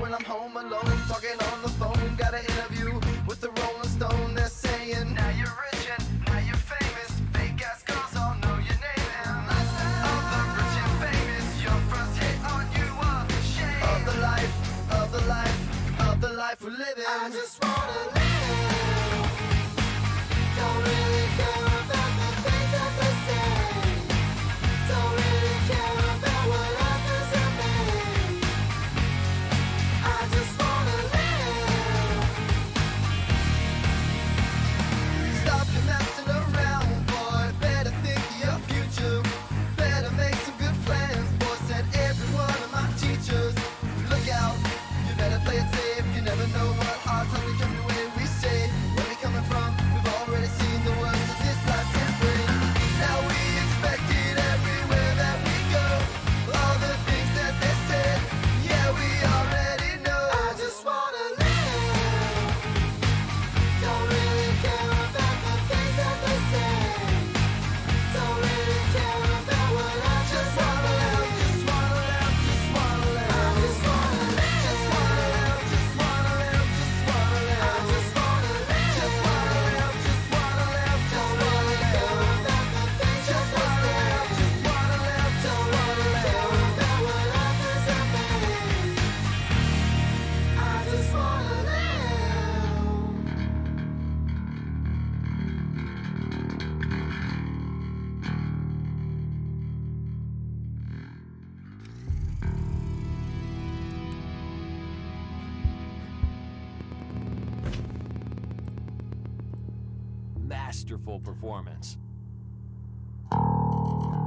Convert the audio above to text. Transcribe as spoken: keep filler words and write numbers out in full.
when I'm home alone, talking on the phone. Got an interview with the Rolling Stone. They're saying, now you're rich and now you're famous. Fake ass girls all know your name. And of the rich and famous, your first hit on you a shame. Of the life, of the life, of the life we're living. I just wanna live. Don't really care about the things that they say. Don't really care about what others have made. I just wanna live. Stop your messing around, boy. Better think of your future. Better make some good plans, boy. Said every one of my teachers. Look out, you better play it safe. You never know what our time will come the way we say. Where we coming from? We've already seen the worst that this life can bring. Now we expect it everywhere that we go. All the things that they said, yeah, we already know. I just wanna live. Don't really care about the things that they say. Don't really care about what I just wanna live. Just wanna live, just wanna live. I just wanna live. Just wanna live, just wanna live, just wanna live. I just wanna live. Just wanna live, just wanna live, just Don't wanna really live. care about the things that Just they wanna say. live, just wanna live, just Don't wanna really live. care about what others have made. I just wanna live. Masterful performance.